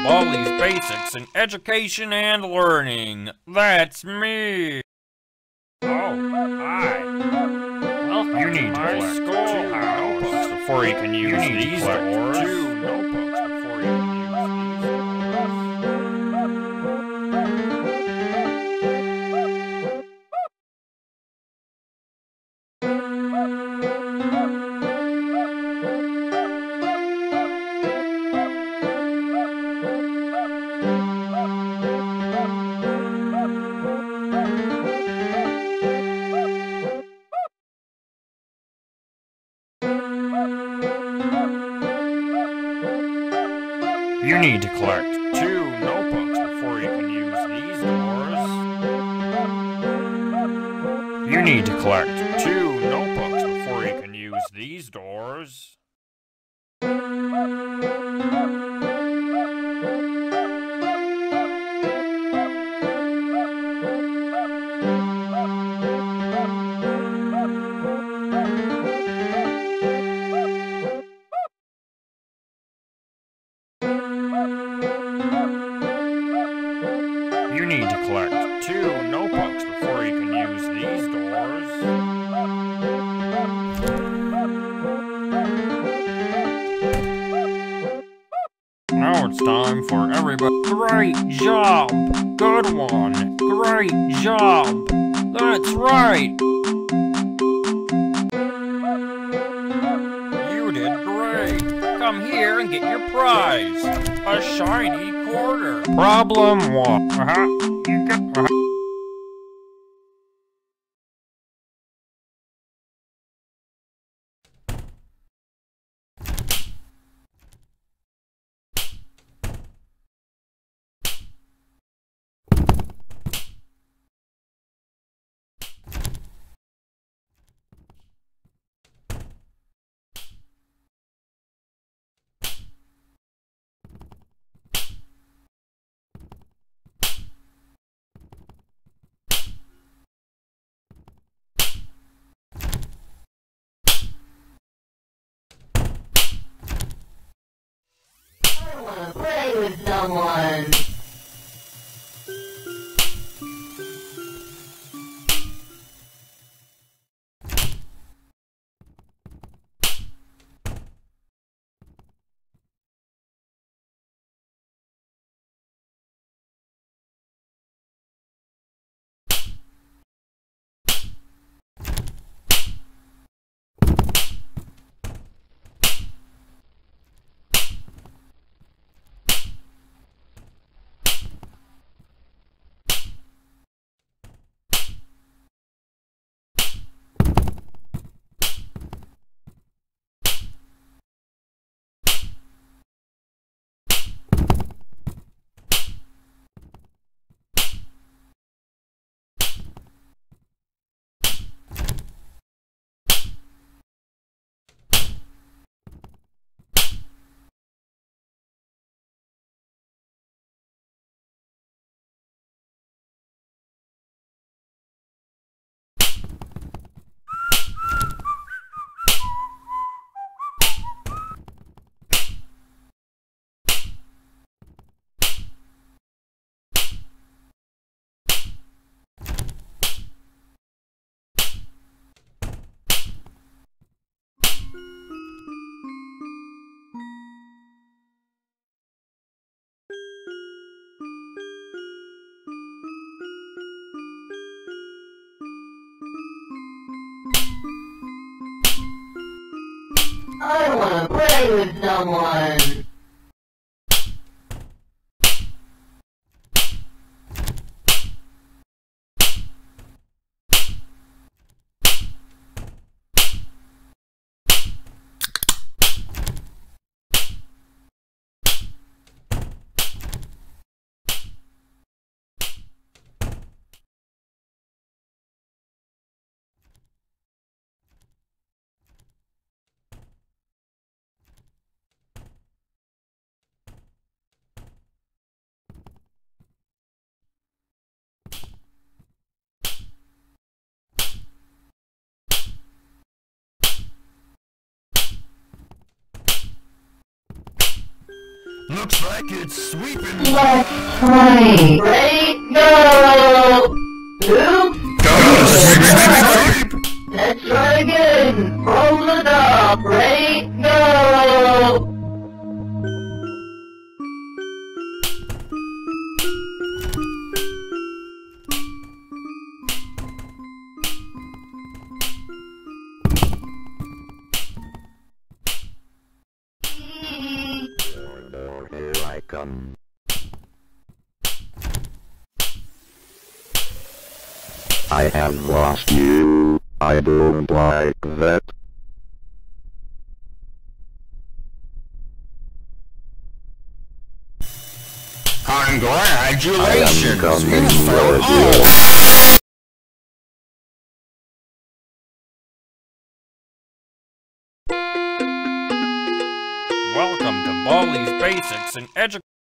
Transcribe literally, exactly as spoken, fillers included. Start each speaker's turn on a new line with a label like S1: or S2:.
S1: Baldi's Basics in Education and Learning. That's me.
S2: Oh, hi. Welcome
S1: You need
S2: to my
S1: to collect
S2: schoolhouse.
S1: two notebooks before you can use
S2: You need
S1: these
S2: to collect
S1: doors.
S2: two notebooks before you can use these
S1: You need to collect
S2: two notebooks before you can use these doors.
S1: You need to collect
S2: Two notebooks before you can use these doors.
S1: You need to collect
S2: Two notebooks before you can use these doors.
S1: Now it's time for everybody. Great job! Good one! Great job! That's right! You did great! Come here and get your prize! A shiny quarter! Problem one. Uh-huh. You got... Uh-huh.
S3: I wanna play with someone. I wanna play with someone.
S2: Looks like it's sweeping.
S3: Let's try. Ready, go! Oops! Let's try again. Roll the top. Ready, go!
S4: Here I come. I have lost you. I don't like that.
S2: Congratulations!
S4: I am coming
S2: You fell
S4: with
S2: off. Welcome to Baldi's Basics in Education.